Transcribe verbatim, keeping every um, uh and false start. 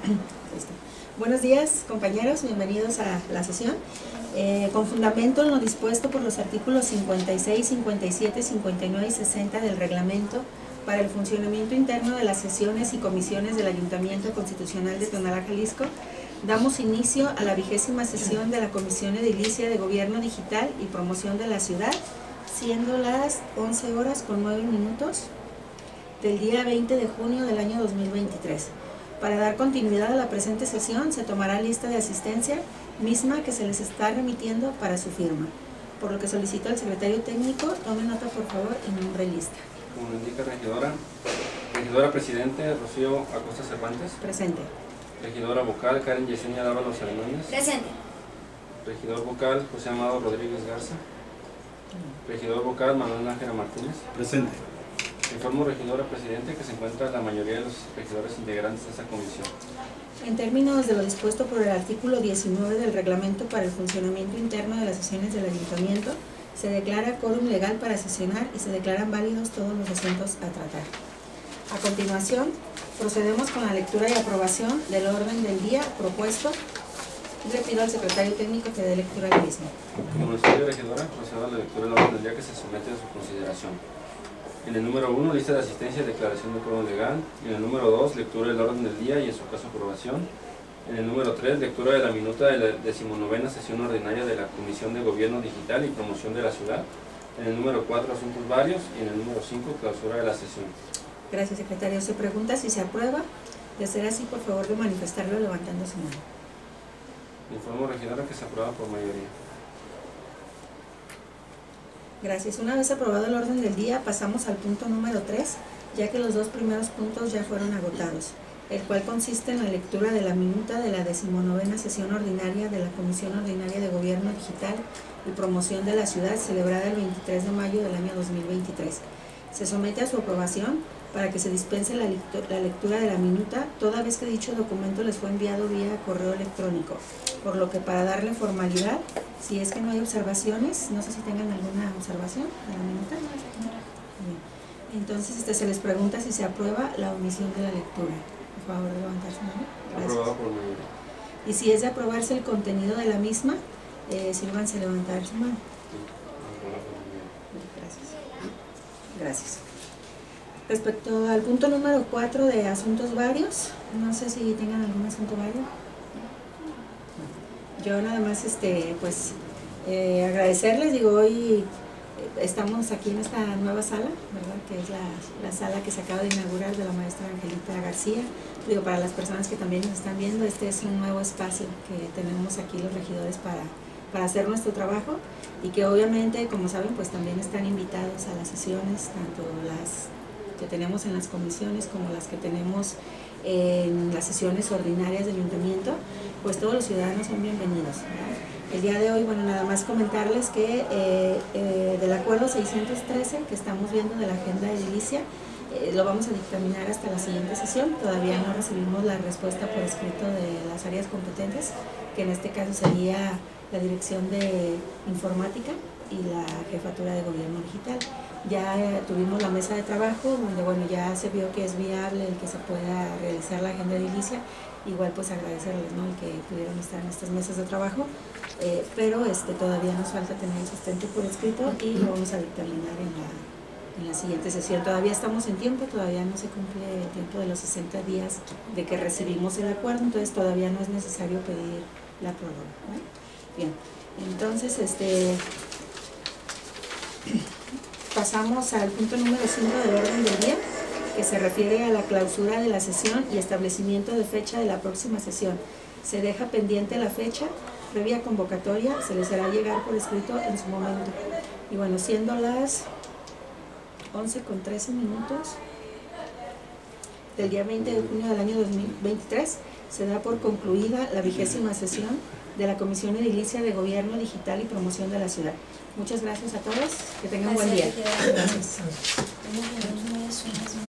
Buenos días, compañeros, bienvenidos a la sesión. Eh, con fundamento en lo dispuesto por los artículos cincuenta y seis, cincuenta y siete, cincuenta y nueve y sesenta del reglamento para el funcionamiento interno de las sesiones y comisiones del Ayuntamiento Constitucional de Tonalá, Jalisco, damos inicio a la vigésima sesión de la Comisión Edilicia de Gobierno Digital y Promoción de la Ciudad, siendo las once horas con nueve minutos del día veinte de junio del año dos mil veintitrés. Para dar continuidad a la presente sesión se tomará lista de asistencia, misma que se les está remitiendo para su firma. Por lo que solicito al secretario técnico, tome nota por favor y nombre lista. Como lo indica regidora, regidora presidente Rocío Acosta Cervantes. Presente. Regidora vocal Karen Yesenia Dávalos Hernández. Presente. Regidor vocal José Amado Rodríguez Garza. Regidor vocal Manuel Ángela Martínez. Presente. Informo, regidora presidente, que se encuentra la mayoría de los regidores integrantes de esta comisión. En términos de lo dispuesto por el artículo diecinueve del reglamento para el funcionamiento interno de las sesiones del Ayuntamiento, se declara quórum legal para sesionar y se declaran válidos todos los asuntos a tratar. A continuación, procedemos con la lectura y aprobación del orden del día propuesto. Le pido al secretario técnico que dé lectura al mismo. Como lo explica regidora, procedo a la lectura del orden del día que se somete a su consideración. En el número uno, lista de asistencia y declaración de quórum legal. En el número dos, lectura del orden del día y en su caso aprobación. En el número tres, lectura de la minuta de la decimonovena sesión ordinaria de la Comisión de Gobierno Digital y Promoción de la Ciudad. En el número cuatro, asuntos varios. Y en el número cinco, clausura de la sesión. Gracias, secretario. Se pregunta si se aprueba. De ser así, por favor, de manifestarlo levantando su mano. Informo, regidora, que se aprueba por mayoría. Gracias. Una vez aprobado el orden del día, pasamos al punto número tres, ya que los dos primeros puntos ya fueron agotados, el cual consiste en la lectura de la minuta de la decimonovena sesión ordinaria de la Comisión Ordinaria de Gobierno Digital y Promoción de la Ciudad, celebrada el veintitrés de mayo del año dos mil veintitrés. Se somete a su aprobación para que se dispense la, la lectura de la minuta, toda vez que dicho documento les fue enviado vía correo electrónico, por lo que para darle formalidad, si es que no hay observaciones, no sé si tengan alguna observación de la minuta. Bien. Entonces este, se les pregunta si se aprueba la omisión de la lectura. Por favor, levantar su mano. Gracias. Aprobado por mayoría. Y si es de aprobarse el contenido de la misma, eh, sírvanse levantar su mano. Gracias. Gracias. Respecto al punto número cuatro de asuntos varios, no sé si tengan algún asunto vario. Yo nada más, este, pues, eh, agradecerles, digo, hoy estamos aquí en esta nueva sala, ¿verdad? Que es la, la sala que se acaba de inaugurar de la maestra Angelita García. Digo, para las personas que también nos están viendo, este es un nuevo espacio que tenemos aquí los regidores para, para hacer nuestro trabajo y que obviamente, como saben, pues también están invitados a las sesiones, tanto las que tenemos en las comisiones como las que tenemos en las sesiones ordinarias del ayuntamiento, pues todos los ciudadanos son bienvenidos, ¿verdad? El día de hoy, bueno, nada más comentarles que eh, eh, del acuerdo seiscientos trece que estamos viendo de la agenda edilicia, eh, lo vamos a dictaminar hasta la siguiente sesión. Todavía no recibimos la respuesta por escrito de las áreas competentes, que en este caso sería la Dirección de Informática y la Jefatura de Gobierno Digital. Ya eh, tuvimos la mesa de trabajo donde, bueno, ya se vio que es viable el que se pueda realizar la agenda edilicia. Igual pues agradecerles, ¿no?, el que pudieron estar en estas mesas de trabajo, eh, pero este, todavía nos falta tener el sustento por escrito y lo vamos a dictaminar en la, en la siguiente sesión. Todavía estamos en tiempo, todavía no se cumple el tiempo de los sesenta días de que recibimos el acuerdo, entonces todavía no es necesario pedir la prórroga, ¿no? Bien, entonces este pasamos al punto número cinco del orden del día, que se refiere a la clausura de la sesión y establecimiento de fecha de la próxima sesión. Se deja pendiente la fecha, previa convocatoria, se les hará llegar por escrito en su momento. Y bueno, siendo las once con trece minutos del día veinte de junio del año dos mil veintitrés, se da por concluida la vigésima sesión de la Comisión Edilicia de Gobierno Digital y Promoción de la Ciudad. Muchas gracias a todos, que tengan buen día. Gracias.